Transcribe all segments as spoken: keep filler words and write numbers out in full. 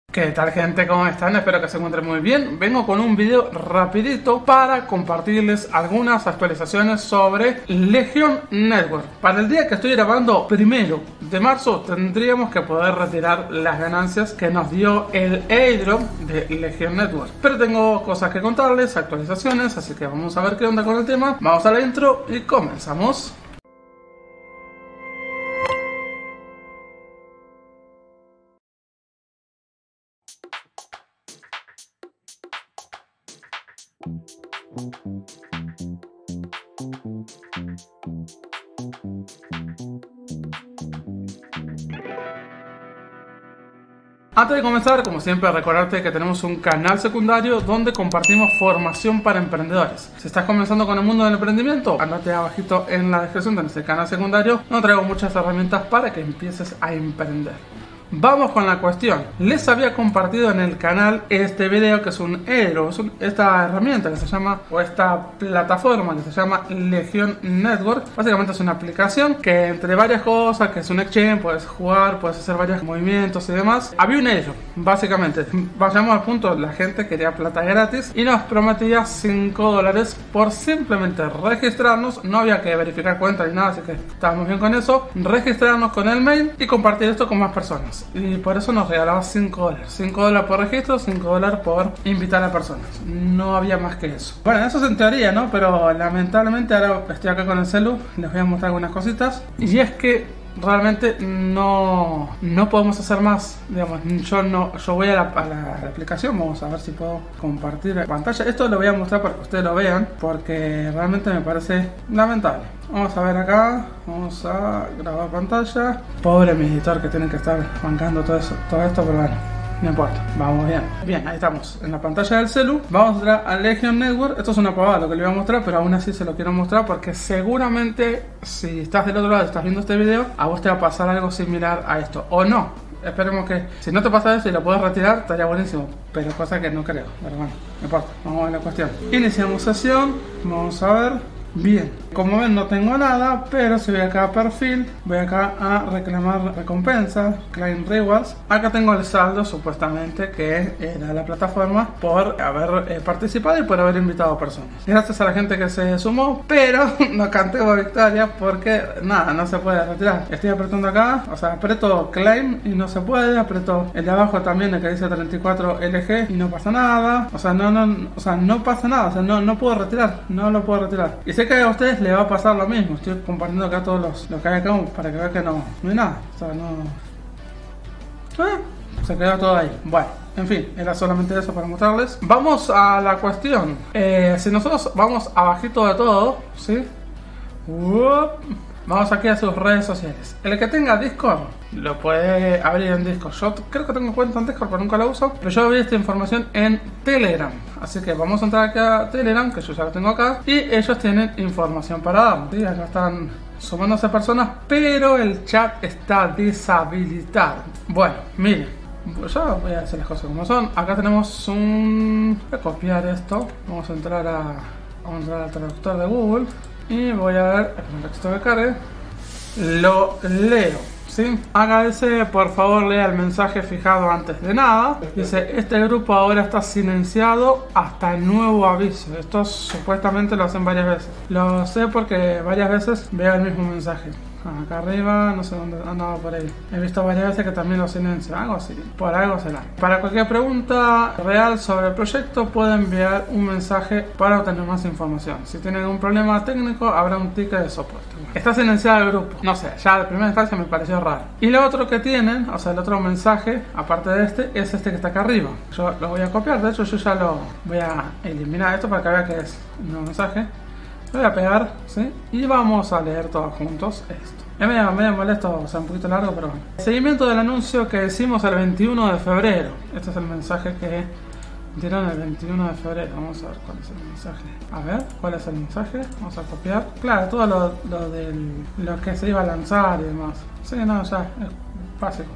¿Qué tal, gente? ¿Cómo están? Espero que se encuentren muy bien. Vengo con un video rapidito para compartirles algunas actualizaciones sobre Legion Network. Para el día que estoy grabando, primero de marzo, tendríamos que poder retirar las ganancias que nos dio el airdrop de Legion Network. Pero tengo cosas que contarles, actualizaciones, así que vamos a ver qué onda con el tema. Vamos a la intro y comenzamos. Antes de comenzar, como siempre, recordarte que tenemos un canal secundario donde compartimos formación para emprendedores. Si estás comenzando con el mundo del emprendimiento, andate abajito en la descripción de nuestro canal secundario, donde traigo muchas herramientas para que empieces a emprender. Vamos con la cuestión. Les había compartido en el canal este video que es un airdrop, esta herramienta que se llama, o esta plataforma que se llama Legion Network. Básicamente es una aplicación que, entre varias cosas, que es un exchange, puedes jugar, puedes hacer varios movimientos y demás. Había un airdrop, básicamente. Vayamos al punto, la gente quería plata gratis y nos prometía cinco dólares por simplemente registrarnos. No había que verificar cuenta ni nada, así que estábamos bien con eso. Registrarnos con el mail y compartir esto con más personas. Y por eso nos regalaba cinco dólares. cinco dólares por registro, cinco dólares por invitar a personas. No había más que eso. Bueno, eso es en teoría, ¿no? Pero lamentablemente ahora estoy acá con el celu. Les voy a mostrar algunas cositas. Y es que realmente no, no podemos hacer más. Digamos, yo no, yo voy a la, a la aplicación. Vamos a ver si puedo compartir la pantalla. Esto lo voy a mostrar para que ustedes lo vean, porque realmente me parece lamentable. Vamos a ver acá, vamos a grabar pantalla. Pobre mi editor que tiene que estar bancando todo eso, todo esto, pero bueno, no importa, vamos bien. Bien, ahí estamos, en la pantalla del celu. Vamos a mostrar a Legion Network. Esto es una pavada lo que le voy a mostrar, pero aún así se lo quiero mostrar porque seguramente si estás del otro lado y estás viendo este video, a vos te va a pasar algo similar a esto, o no. Esperemos que, si no te pasa eso y lo puedes retirar, estaría buenísimo, pero cosa que no creo, pero bueno, no importa, vamos a ver la cuestión. Iniciamos sesión, vamos a ver. Bien, como ven no tengo nada, pero si voy acá a perfil, voy acá a reclamar recompensa, claim rewards. Acá tengo el saldo supuestamente que era la plataforma por haber eh, participado y por haber invitado personas. Gracias a la gente que se sumó, pero no cantemos victoria porque nada, no se puede retirar. Estoy apretando acá, o sea, aprieto claim y no se puede, aprieto el de abajo también, el que dice treinta y cuatro L G y no pasa nada. O sea, no, no, o sea, no pasa nada, o sea, no, no puedo retirar, no lo puedo retirar. Y sé que a ustedes les va a pasar lo mismo. Estoy compartiendo acá todos los lo que hay acá para que vean que no, no hay nada. O sea, no. Ah, se quedó todo ahí. Bueno, en fin, era solamente eso para mostrarles. Vamos a la cuestión. Eh, si nosotros vamos abajito de todo, ¿sí? Uop. Vamos aquí a sus redes sociales. El que tenga Discord lo puede abrir en Discord. Yo creo que tengo cuenta en Discord, pero nunca la uso. Pero yo abrí esta información en Telegram. Así que vamos a entrar aquí a Telegram, que yo ya lo tengo acá. Y ellos tienen información para dar. ¿Sí? Acá están sumándose personas, pero el chat está deshabilitado. Bueno, miren. Yo voy a hacer las cosas como son. Acá tenemos un... Voy a copiar esto. Vamos a entrar a... Vamos a entrar al traductor de Google. Y voy a ver el texto que cargue. Lo leo, ¿sí? Agradece, por favor, lea el mensaje fijado antes de nada. Dice, este grupo ahora está silenciado hasta el nuevo aviso. Esto supuestamente lo hacen varias veces. Lo sé porque varias veces veo el mismo mensaje. Acá arriba, no sé dónde andaba por ahí. He visto varias veces que también lo silencia, algo así. Por algo será. Para cualquier pregunta real sobre el proyecto, puede enviar un mensaje para obtener más información. Si tienen algún problema técnico, habrá un ticket de soporte. Está silenciado el grupo. No sé, ya de primera instancia me pareció raro. Y lo otro que tienen, o sea, el otro mensaje, aparte de este, es este que está acá arriba. Yo lo voy a copiar, de hecho yo ya lo voy a eliminar esto para que vean que es un nuevo mensaje. Lo voy a pegar, ¿sí? Y vamos a leer todos juntos esto. Es medio, medio molesto, o sea, un poquito largo, pero bueno. Seguimiento del anuncio que hicimos el veintiuno de febrero. Este es el mensaje que dieron el veintiuno de febrero. Vamos a ver cuál es el mensaje. A ver, ¿cuál es el mensaje? Vamos a copiar. Claro, todo lo, lo, del, lo que se iba a lanzar y demás. Sí, no, ya, es básico.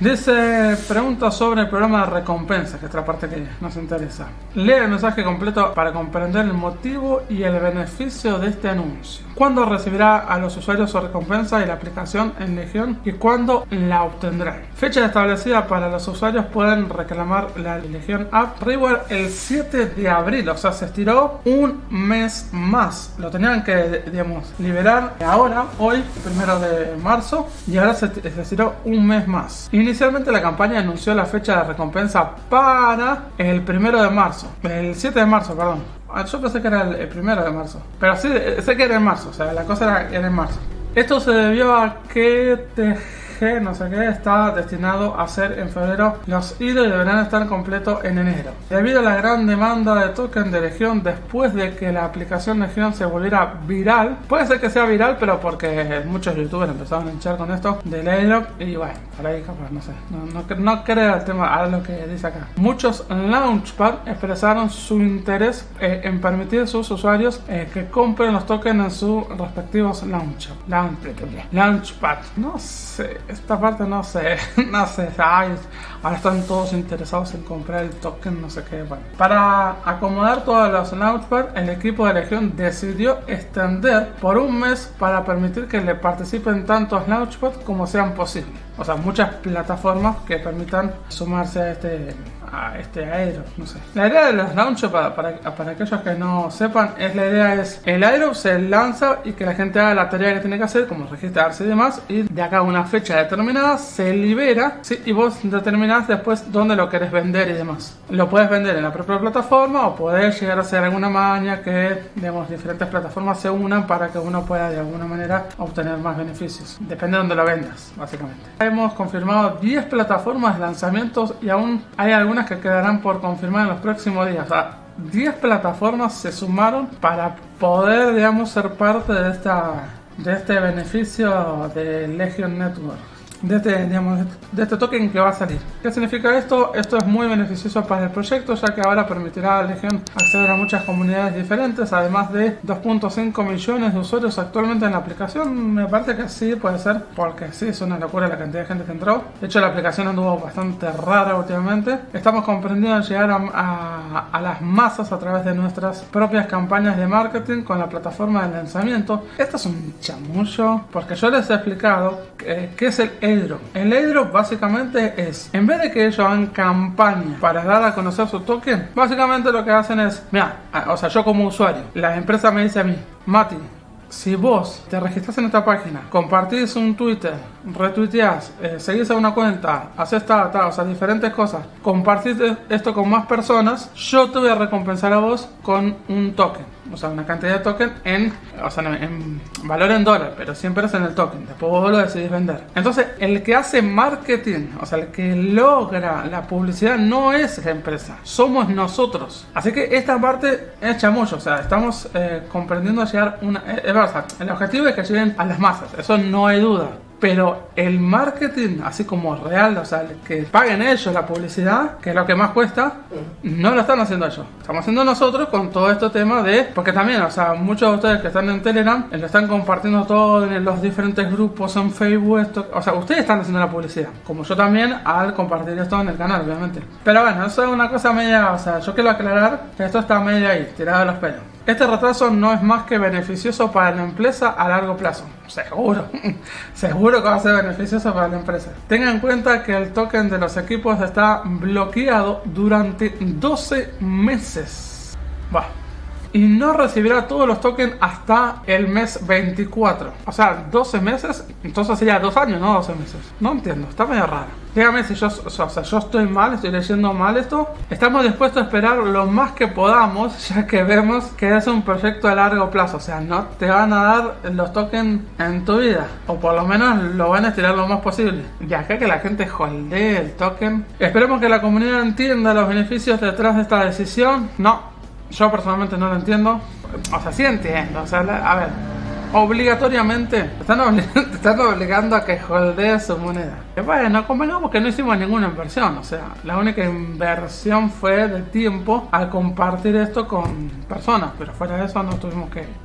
Dice, pregunta sobre el programa de recompensa, que es otra parte que nos interesa. Lee el mensaje completo para comprender el motivo y el beneficio de este anuncio. ¿Cuándo recibirá a los usuarios su recompensa y la aplicación en Legión? ¿Y cuándo la obtendrán? Fecha establecida para los usuarios pueden reclamar la Legión App Reward el siete de abril, o sea, se estiró un mes más. Lo tenían que, digamos, liberar ahora, hoy, primero de marzo, y ahora se, se estiró un mes más. Inicialmente la campaña anunció la fecha de recompensa para el primero de marzo, el siete de marzo, perdón. Yo pensé que era el, el primero de marzo, pero sí, sé que era en marzo, o sea, la cosa era, era en marzo. Esto se debió a que T G, no sé qué, está destinado a ser en febrero los hilos y deberán estar completos en enero. Debido a la gran demanda de token de Legión después de que la aplicación Legión se volviera viral, puede ser que sea viral, pero porque muchos youtubers empezaron a hinchar con esto del airdrop y bueno, por ahí capaz, no sé, no, no, no creo el tema a lo que dice acá. Muchos Launchpad expresaron su interés eh, en permitir a sus usuarios eh, que compren los tokens en sus respectivos launch, launch, Launchpad. No sé, esta parte no sé, no sé, ay, ahora están todos interesados en comprar el token, no sé qué. Bueno, para acomodar todos los Launchpad, el equipo de Legión decidió extender por un mes para permitir que le participen tantos Launchpad como sean posibles. O sea, muchas plataformas que permitan sumarse a este a este airdrop, no sé. La idea de los launchers, para, para, para aquellos que no sepan, es la idea es el airdrop se lanza y que la gente haga la tarea que tiene que hacer, como registrarse y demás, y de acá a una fecha determinada se libera, ¿sí? Y vos determinás después dónde lo querés vender y demás. Lo puedes vender en la propia plataforma o podés llegar a hacer alguna maña que, digamos, diferentes plataformas se unan para que uno pueda de alguna manera obtener más beneficios. Depende de dónde lo vendas, básicamente. Hemos confirmado diez plataformas de lanzamientos y aún hay algunas que quedarán por confirmar en los próximos días. O sea, diez plataformas se sumaron para poder, digamos, ser parte de esta de este beneficio de Legion Network, de este, digamos, de este token que va a salir. ¿Qué significa esto? Esto es muy beneficioso para el proyecto, ya que ahora permitirá a Legion acceder a muchas comunidades diferentes, además de dos punto cinco millones de usuarios actualmente en la aplicación. Me parece que sí, puede ser, porque sí, es una locura la cantidad de gente que entró. De hecho, la aplicación anduvo bastante rara últimamente. Estamos comprendiendo llegar a, a, a las masas a través de nuestras propias campañas de marketing con la plataforma de lanzamiento. Esto es un chamullo, porque yo les he explicado que, que es el airdrop. El airdrop básicamente es, en vez de que ellos hagan campaña para dar a conocer su token, básicamente lo que hacen es, mira, o sea, yo como usuario, la empresa me dice a mí, Mati, si vos te registras en esta página, compartís un Twitter, retuiteás, eh, seguís a una cuenta, haces tal, tal, o sea, diferentes cosas, compartís esto con más personas, yo te voy a recompensar a vos con un token. O sea, una cantidad de token en, o sea, en, en valor en dólar, pero siempre es en el token. Después vos lo decidís vender. Entonces, el que hace marketing, o sea, el que logra la publicidad no es la empresa, somos nosotros. Así que esta parte es chamullo, o sea, estamos eh, comprendiendo llegar una... Eh, es verdad, el objetivo es que lleguen a las masas, eso no hay duda. Pero el marketing, así como real, o sea, que paguen ellos la publicidad, que es lo que más cuesta, no lo están haciendo ellos. Estamos haciendo nosotros con todo este tema de... Porque también, o sea, muchos de ustedes que están en Telegram, lo están compartiendo todo en los diferentes grupos, en Facebook, esto, o sea, ustedes están haciendo la publicidad. Como yo también, al compartir esto en el canal, obviamente. Pero bueno, eso es una cosa media, o sea, yo quiero aclarar que esto está medio ahí, tirado de los pelos. Este retraso no es más que beneficioso para la empresa a largo plazo. Seguro, seguro que va a ser beneficioso para la empresa. Tengan en cuenta que el token de los equipos está bloqueado durante doce meses. Va. Y no recibirá todos los tokens hasta el mes veinticuatro. O sea, doce meses, entonces sería dos años, no doce meses. No entiendo, está medio raro. Dígame si yo, o sea, yo estoy mal, estoy leyendo mal esto. Estamos dispuestos a esperar lo más que podamos, ya que vemos que es un proyecto a largo plazo. O sea, no te van a dar los tokens en tu vida, o por lo menos lo van a estirar lo más posible. Y acá que la gente holdee el token. Esperemos que la comunidad entienda los beneficios detrás de esta decisión. No. Yo personalmente no lo entiendo. O sea, sí entiendo. O sea, a ver, obligatoriamente te están, oblig te están obligando a que holdees su moneda. Y bueno, convengamos que no hicimos ninguna inversión. O sea, la única inversión fue de tiempo al compartir esto con personas. Pero fuera de eso no tuvimos que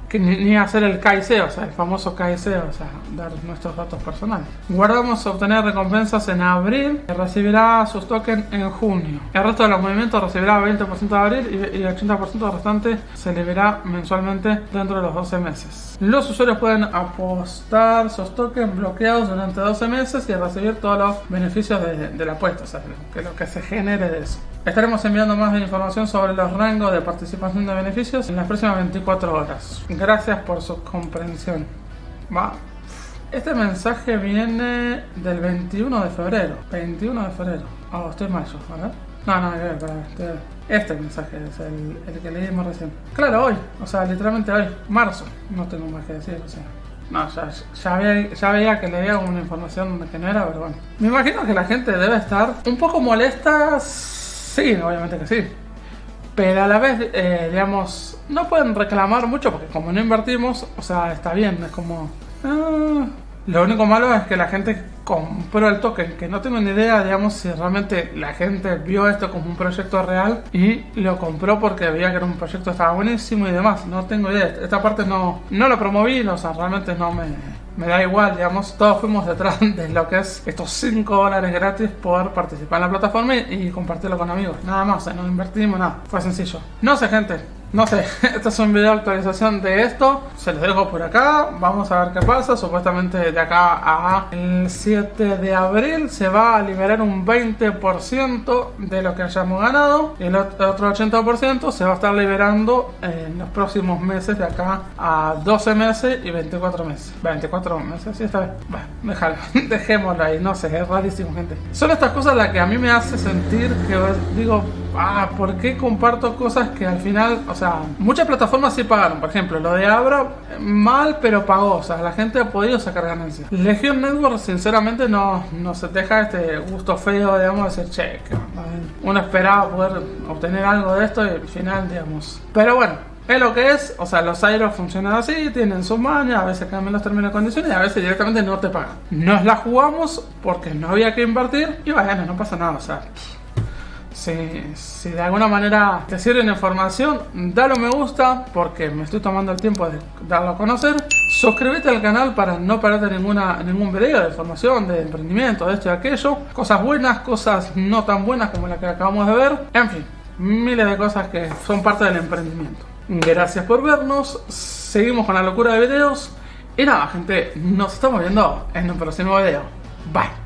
que ni, ni hacer el K I C, o sea, el famoso K I C, o sea, dar nuestros datos personales. Guardamos obtener recompensas en abril y recibirá sus tokens en junio. El resto de los movimientos recibirá veinte por ciento de abril y el ochenta por ciento restante se liberará mensualmente dentro de los doce meses. Los usuarios pueden apostar sus tokens bloqueados durante doce meses y recibir todos los beneficios de, de la apuesta, o sea, que lo que se genere de eso. Estaremos enviando más información sobre los rangos de participación de beneficios en las próximas veinticuatro horas. Gracias por su comprensión. Va. Este mensaje viene del veintiuno de febrero. veintiuno de febrero. Oh, estoy mayo, a ver. No, no, espera, espera, espera. Este mensaje es el, el que leímos recién. Claro, hoy. O sea, literalmente hoy. Marzo. No tengo más que decir, o sea. No, ya, ya, veía, ya veía que leía una información que no era, pero bueno. Me imagino que la gente debe estar un poco molesta. Sí, obviamente que sí. Pero a la vez, eh, digamos, no pueden reclamar mucho porque como no invertimos, o sea, está bien, es como... Ah, lo único malo es que la gente compró el token, que no tengo ni idea, digamos, si realmente la gente vio esto como un proyecto real y lo compró porque veía que era un proyecto, estaba buenísimo y demás. No tengo idea, esta parte no, no lo promoví, no, o sea, realmente no me... Me da igual, digamos, todos fuimos detrás de lo que es estos cinco dólares gratis por participar en la plataforma y, y compartirlo con amigos. Nada más, o sea, no invertimos nada, fue sencillo. No sé, gente, no sé, este es un video de actualización de esto, se los dejo por acá, vamos a ver qué pasa. Supuestamente de acá a el siete de abril se va a liberar un veinte por ciento de lo que hayamos ganado y el otro ochenta por ciento se va a estar liberando en los próximos meses, de acá a doce meses y veinticuatro meses. veinticuatro meses, sí, está bien. Bueno, déjalo, dejémoslo ahí, no sé, es rarísimo, gente. Son estas cosas las que a mí me hace sentir que digo, ah, ¿por qué comparto cosas que al final, o sea, muchas plataformas sí pagaron? Por ejemplo, lo de Abra, mal, pero pagó, o sea, la gente ha podido sacar ganancias. Legion Network, sinceramente, no, no se deja este gusto feo, digamos, de decir, che, que uno esperaba poder obtener algo de esto y al final, digamos. Pero bueno, es lo que es, o sea, los Aeros funcionan así, tienen sus mañas, a veces cambian los términos y condiciones y a veces directamente no te pagan. Nos la jugamos porque no había que invertir y bueno, no pasa nada, o sea, si, si de alguna manera te sirve la información, dale me gusta porque me estoy tomando el tiempo de darlo a conocer. Suscríbete al canal para no perderte ninguna, ningún video de información, de emprendimiento, de esto y aquello. Cosas buenas, cosas no tan buenas como la que acabamos de ver. En fin, miles de cosas que son parte del emprendimiento. Gracias por vernos, seguimos con la locura de videos y nada, gente, nos estamos viendo en un próximo video. Bye.